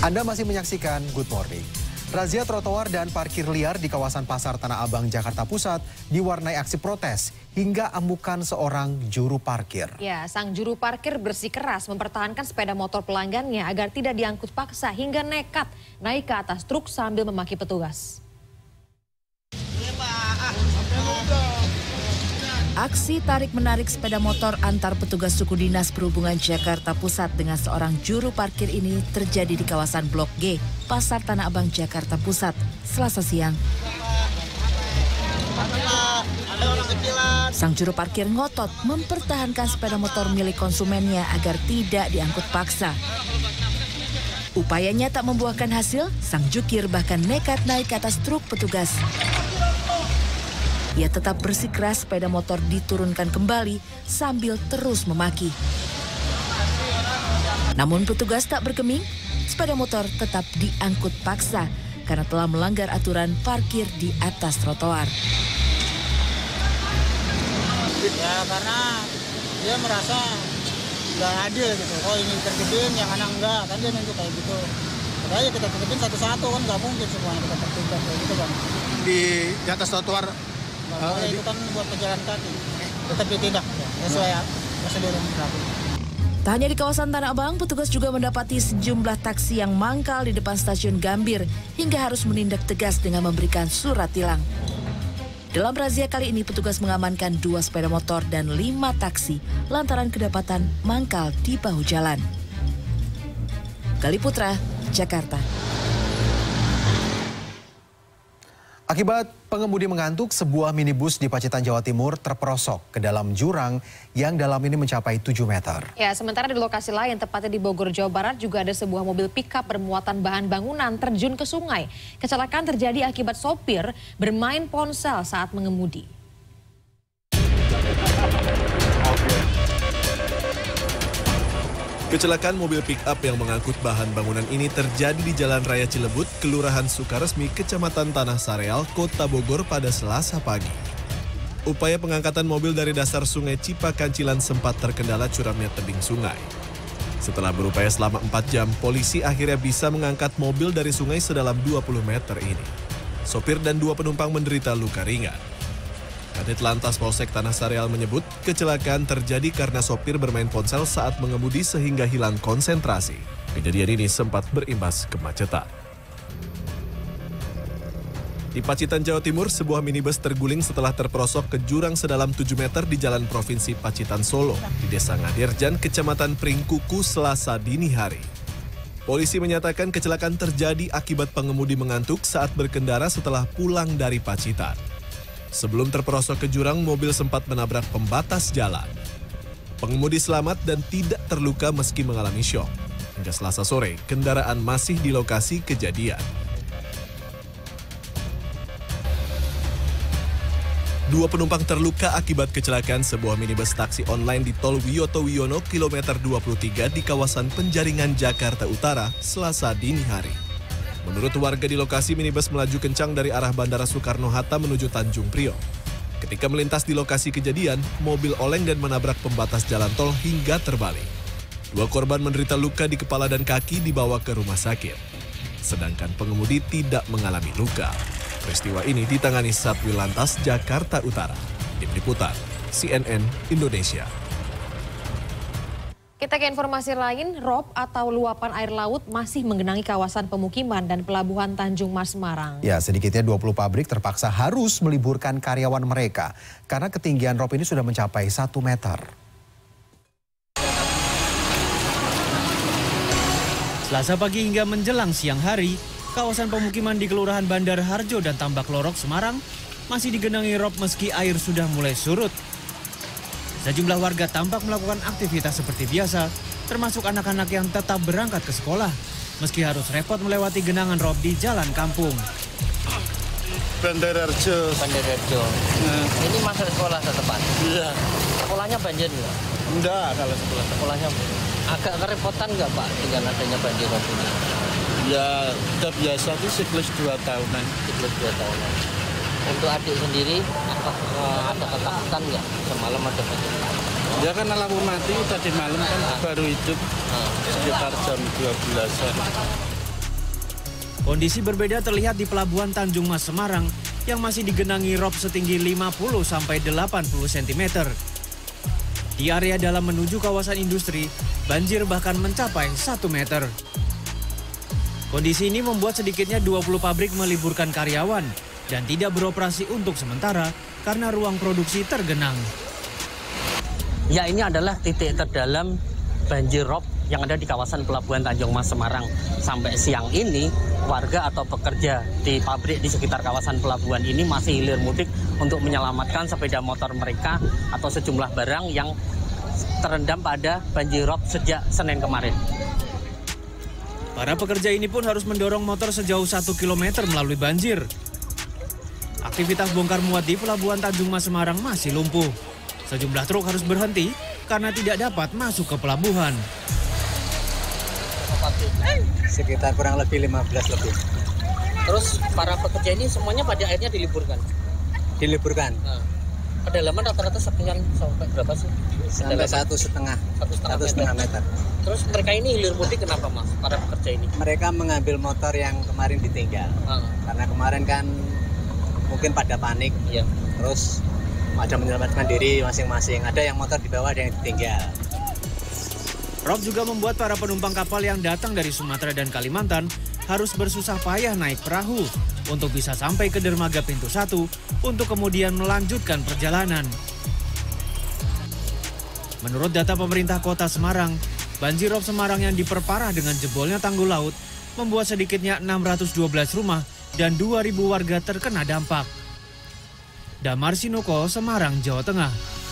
Anda masih menyaksikan Good Morning. Razia trotoar dan parkir liar di kawasan Pasar Tanah Abang, Jakarta Pusat diwarnai aksi protes hingga amukan seorang juru parkir. Ya, sang juru parkir bersikeras mempertahankan sepeda motor pelanggannya agar tidak diangkut paksa hingga nekat naik ke atas truk sambil memaki petugas. Aksi tarik-menarik sepeda motor antar petugas suku dinas perhubungan Jakarta Pusat dengan seorang juru parkir ini terjadi di kawasan Blok G, Pasar Tanah Abang, Jakarta Pusat, Selasa siang. Sang juru parkir ngotot mempertahankan sepeda motor milik konsumennya agar tidak diangkut paksa. Upayanya tak membuahkan hasil, sang jukir bahkan nekat naik ke atas truk petugas. Ia tetap bersikeras sepeda motor diturunkan kembali sambil terus memaki. Namun petugas tak bergeming, sepeda motor tetap diangkut paksa karena telah melanggar aturan parkir di atas trotoar. Ya karena dia merasa nggak adil gitu. Oh ini tertibin, yang anak enggak, kan dia nunjuk kayak gitu. Makanya kita tertibin satu-satu kan nggak mungkin semuanya kita tertibin kayak gitu kan. Di atas trotoar. Itu kan buat pejalan kaki, tetapi tidak sesuai prosedur yang berlaku. Tak hanya di kawasan Tanah Abang, petugas juga mendapati sejumlah taksi yang mangkal di depan stasiun Gambir hingga harus menindak tegas dengan memberikan surat tilang. Dalam razia kali ini, petugas mengamankan 2 sepeda motor dan 5 taksi lantaran kedapatan mangkal di bahu jalan. Gali Putra, Jakarta. Akibat pengemudi mengantuk, sebuah minibus di Pacitan, Jawa Timur terperosok ke dalam jurang yang dalam ini mencapai 7 meter. Ya, sementara di lokasi lain, tepatnya di Bogor, Jawa Barat, juga ada sebuah mobil pickup bermuatan bahan bangunan terjun ke sungai. Kecelakaan terjadi akibat sopir bermain ponsel saat mengemudi. Kecelakaan mobil pick-up yang mengangkut bahan bangunan ini terjadi di Jalan Raya Cilebut, Kelurahan Sukaresmi, Kecamatan Tanah Sareal, Kota Bogor pada Selasa pagi. Upaya pengangkatan mobil dari dasar sungai Cipakancilan sempat terkendala curamnya tebing sungai. Setelah berupaya selama 4 jam, polisi akhirnya bisa mengangkat mobil dari sungai sedalam 20 meter ini. Sopir dan 2 penumpang menderita luka ringan. Kadit Lantas Polsek Tanah Sareal menyebut kecelakaan terjadi karena sopir bermain ponsel saat mengemudi sehingga hilang konsentrasi. Kejadian ini sempat berimbas kemacetan. Di Pacitan, Jawa Timur, sebuah minibus terguling setelah terperosok ke jurang sedalam 7 meter di Jalan Provinsi Pacitan Solo, di Desa Ngadirjan, Kecamatan Pringkuku, Selasa dini hari. Polisi menyatakan kecelakaan terjadi akibat pengemudi mengantuk saat berkendara setelah pulang dari Pacitan. Sebelum terperosok ke jurang, mobil sempat menabrak pembatas jalan. Pengemudi selamat dan tidak terluka meski mengalami syok. Hingga Selasa sore, kendaraan masih di lokasi kejadian. 2 penumpang terluka akibat kecelakaan sebuah minibus taksi online di Tol Wiyoto Wiono, kilometer 23 di kawasan Penjaringan, Jakarta Utara, Selasa dini hari. Menurut warga di lokasi, minibus melaju kencang dari arah Bandara Soekarno-Hatta menuju Tanjung Priok. Ketika melintas di lokasi kejadian, mobil oleng dan menabrak pembatas jalan tol hingga terbalik. 2 korban menderita luka di kepala dan kaki dibawa ke rumah sakit. Sedangkan pengemudi tidak mengalami luka. Peristiwa ini ditangani Satwil Lantas Jakarta Utara. Tim Liputan, CNN Indonesia. Kita ke informasi lain, rob atau luapan air laut masih menggenangi kawasan pemukiman dan pelabuhan Tanjung Mas Semarang. Ya, sedikitnya 20 pabrik terpaksa harus meliburkan karyawan mereka karena ketinggian rob ini sudah mencapai 1 meter. Selasa pagi hingga menjelang siang hari, kawasan pemukiman di Kelurahan Bandar Harjo dan Tambak Lorok, Semarang masih digenangi rob meski air sudah mulai surut. Sejumlah warga tampak melakukan aktivitas seperti biasa, termasuk anak-anak yang tetap berangkat ke sekolah, meski harus repot melewati genangan rob di jalan kampung. Bandar Harjo. Ini masuk sekolah setepat? Iya. Sekolahnya banjir nggak? Enggak, kalau Sekolahnya agak kerepotan nggak Pak dengan adanya banjir rob ini? ya udah biasa itu siklus 2 tahunan. Siklus 2 tahunan. Untuk adik sendiri, ada ketakutan nggak? Semalam ada banjir? Ya kan lampu mati tadi malam kan baru hidup sekitar jam 12-an. Kondisi berbeda terlihat di Pelabuhan Tanjung Mas Semarang yang masih digenangi rob setinggi 50-80 cm. Di area dalam menuju kawasan industri, banjir bahkan mencapai 1 meter. Kondisi ini membuat sedikitnya 20 pabrik meliburkan karyawan dan tidak beroperasi untuk sementara karena ruang produksi tergenang. Ya, ini adalah titik terdalam banjir rob yang ada di kawasan Pelabuhan Tanjung Mas Semarang. Sampai siang ini, warga atau pekerja di pabrik di sekitar kawasan pelabuhan ini masih hilir mudik untuk menyelamatkan sepeda motor mereka atau sejumlah barang yang terendam pada banjir rob sejak Senin kemarin. Para pekerja ini pun harus mendorong motor sejauh 1 km melalui banjir. Aktivitas bongkar muat di Pelabuhan Tanjung Mas Semarang masih lumpuh. Sejumlah truk harus berhenti karena tidak dapat masuk ke pelabuhan. Sekitar kurang lebih 15 lebih. Terus para pekerja ini semuanya pada akhirnya diliburkan? Diliburkan. Nah, kedalaman rata-rata sekian sampai berapa sih? Sampai 1,5 meter. Terus mereka ini hilir mudik kenapa, Mas? Para pekerja ini? Mereka mengambil motor yang kemarin ditinggal. Karena kemarin kan mungkin pada panik. Iya. Terus ada menyelamatkan diri masing-masing. Ada yang motor di bawah, ada yang ditinggal. Rob juga membuat para penumpang kapal yang datang dari Sumatera dan Kalimantan harus bersusah payah naik perahu untuk bisa sampai ke dermaga pintu 1 untuk kemudian melanjutkan perjalanan. Menurut data pemerintah Kota Semarang, banjir rob Semarang yang diperparah dengan jebolnya tanggul laut membuat sedikitnya 612 rumah dan 2.000 warga terkena dampak. Damar Sinuko, Semarang, Jawa Tengah.